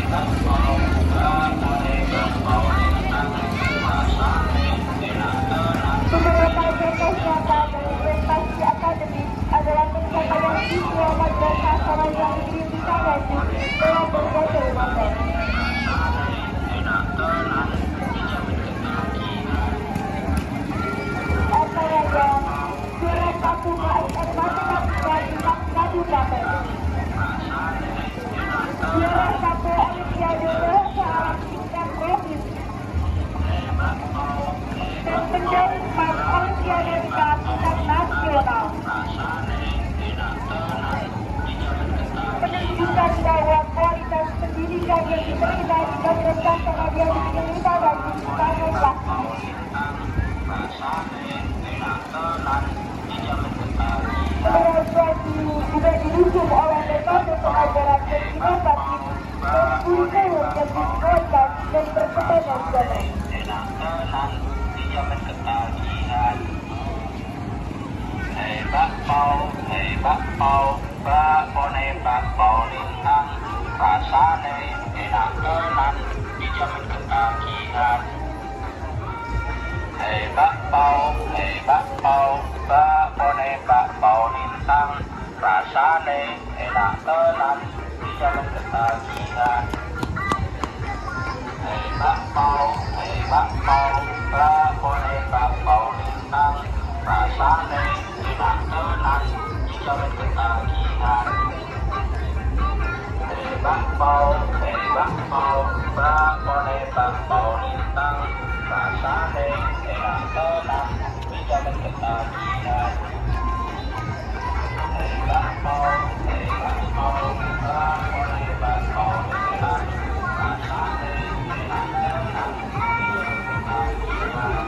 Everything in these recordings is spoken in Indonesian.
Beberapa contoh nyata dari prestasi akademik adalah pencapaian siswa madrasah Sanawiyah Negeri Bintang dalam berbagai momen. Antaranya juara 1 KSN Matematika Bintang Kabupaten, juara 1 Olimpiade Bahasa Arab tingkat provinsi, dan menjadi 4 Olimpiade tingkat nasional. Menunjukkan bahwa kualitas pendidikan yang diterima di Madrasah Sanawiyah Negeri Bintang sangatlah Organisasi juga didukung oleh metode pengajaran yang inovatif dan kurikulum yang dikuatkan dan berkepanjangan. Bakpao, bakpone bakpao lintang, rasane enak tenan, dijamin ketagihan. Bakpao, bakpone bakpao lintang, rasane enak tenan, dijamin ketagihan. Bakpao, bakpone bakpao lintang, rasane enak tenan, dijamin ketagihan. Bakpao, bakpone bakpao lintang, rasane enak tenan, dijamin ketagihan. Bakpao, bakpone bakpao lintang, rasane enak tenan, dijamin ketagihan.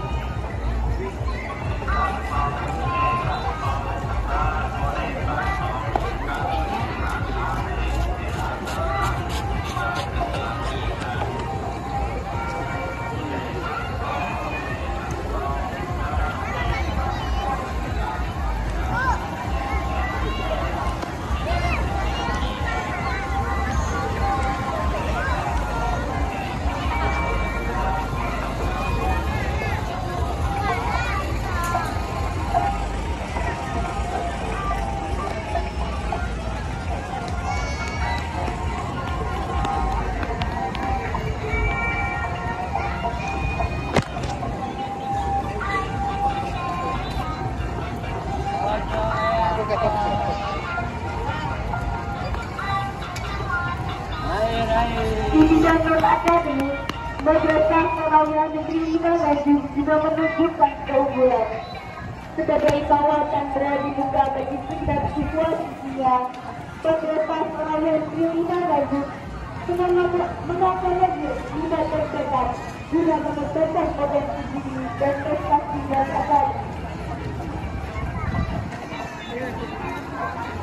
Di bidang non-akademik, Madrasah Sanawiyah Negeri Bintang juga menunjukkan keunggulan. Sebagai kawasan berada di muka bagi sekitar siswa-siswinya, Madrasah Sanawiyah Negeri Bintang mengangkat lima terdekat guna mengembangkan potensi diri dan prestasi dan akademik.